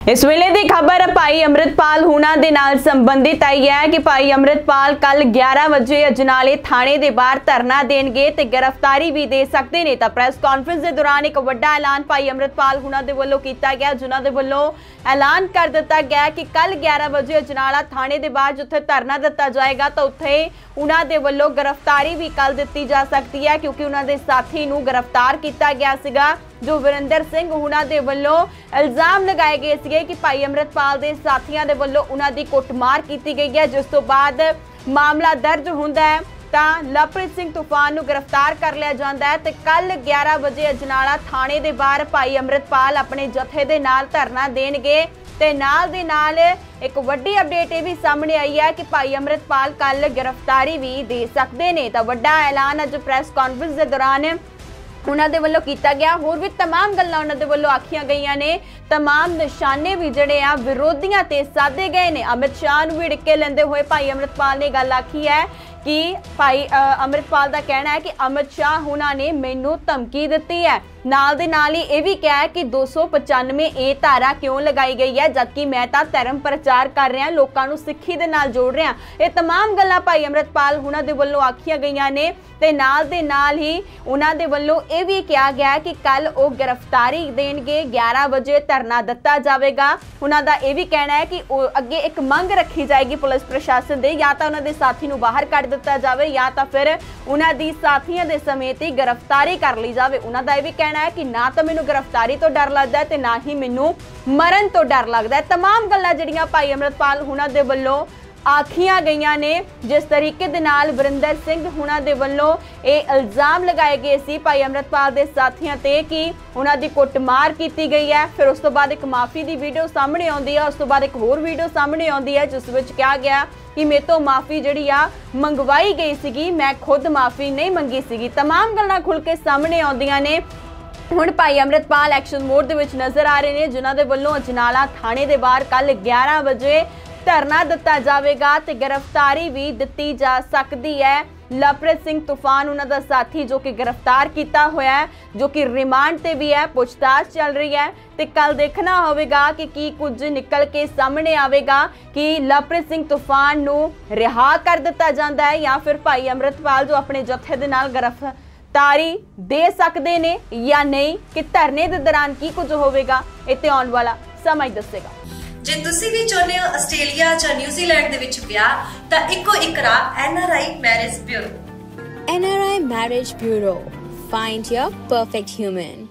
इस वेले की खबर भाई अमृतपाल हुणा दे नाल संबंधित आई है कि भाई अमृतपाल कल 11 बजे अजनाले थाने के बाहर धरना देंगे ते गिरफ्तारी भी दे सकते हैं। तो प्रेस कॉन्फ्रेंस के दौरान एक बड़ा ऐलान भाई अमृतपाल हुणा दे वल्लों किया गया, जिन्हां दे वल्लों ऐलान कर दिता गया कि कल 11 बजे अजनाला थाने के बाहर जिथे धरना दिता जाएगा तो उत्थे उन्हां दे वल्लों गिरफ्तारी भी कल दी जा सकती है, क्योंकि उन्हां दे साथी नूं गिरफ्तार किया गया सीगा। जो वीरेंद्र सिंह हुणा दे वल्लों इल्जाम लगाए गए थे कि भाई अमृतपाल के साथियों के वल्लों उन्हां दी कुटमार की गई है, जिस तो बाद मामला दर्ज हुंदा है तो लवप्रीत सिंह तूफान नूं गिरफ्तार कर लिया जाता है। तो कल 11 बजे अजनाला थाने के बाहर भाई अमृतपाल अपने जथे दे नाल धरना देणगे ते नाल दे नाल एक वड्डी अपडेट ये भी सामने आई है कि भाई अमृतपाल कल गिरफ्तारी भी दे सकते हैं। तो वड्डा ऐलान अज प्रेस कॉन्फ्रेंस के दौरान उन्हां दे वल्लों कीता गया। होर भी तमाम गल्लां उन्हां दे वल्लों आखियां गईयां ने, तमाम निशाने भी जिहड़े आ विरोधियां ते साधे गए ने। अमित शाह नूं भी डिक्के लैंदे होए भाई अमृतपाल ने गल आखी है कि भाई अमृतपाल का कहना है कि अमित शाह हुणा ने मैनू धमकी दी है। नाल दे नाल ही यह भी कहा है कि 295 ए धारा क्यों लगाई गई है, जबकि मैं तो धर्म प्रचार कर रहा, लोगों को सिक्खी दे नाल जोड़ रहा। ये तमाम गल्लां भाई अमृतपाल हुणा दे वल्लों आखियां गईयां ने ते नाल दे नाल ही उन्हां दे वल्लों यह भी कहा गया कि कल वो गिरफ्तारी देणगे, 11 बजे धरना दिता जाएगा। उन्हां दा यह भी कहना है कि अगे एक मंग रखी जाएगी पुलिस प्रशासन दे, या तो उन्हां दे साथी नूं बाहर कढ दिता जाए या तो फिर उन्हां दी साथियां दे समेत ही गिरफ्तारी कर ली जाए। उन्हां दा यह भी कहना है कि ना तो मैनू गिरफ्तारी तो डर लगता है ते ना ही मैनू मरण तो डर लगता है। तमाम गल्लां जिहड़ियां भाई अमृतपाल हुणा दे वल्लों आखियां गईयां ने, जिस तरीके दे नाल वीरेंद्र सिंह हुणा दे वल्लों ये इल्जाम लगाए गए सी भाई अमृतपाल दे साथियां ते कि उन्हां दी कुटमार की गई है। फिर उस तो बाद एक माफ़ी की वीडियो सामने आउंदी है, उस तो बाद एक होर वीडियो सामने आउंदी है जिस विच कहा गया कि मेरे तो माफ़ी जिहड़ी आ मंगवाई गई सीगी, मैं खुद माफ़ी नहीं मंगी सीगी। तमाम गल्लां खुल के सामने आउंदियां ने। हुण भाई अमृतपाल एक्शन मोड दे विच नज़र आ रहे हैं, जिन्हां दे वल्लों अजनाला थाने दे बाहर कल 11 बजे धरना दिता जाएगा तो गिरफ्तारी भी दी जा सकती है। लवप्रीत सिंह तूफान उन्हां दा साथी जो कि गिरफ्तार किया हुआ है, जो कि रिमांड ते भी है, पूछताछ चल रही है। तो कल देखना होगा कि की कुछ निकल के सामने आएगा कि लवप्रीत सिंह तूफान नूं रिहा कर दिता जाता है या फिर भाई अमृतपाल जो अपने जथे दे नाल गिरफ्तारी दे सकते ने या नहीं, कि धरने के दौरान की कुछ होगा, इत्ते आउण वाला समा ही दसेगा। जे तुसी भी चाहते हो आस्ट्रेलिया या न्यूजीलैंड दे विच विआह तां इक्को इक राह NRI marriage bureau. NRI Marriage Bureau. Find your perfect human.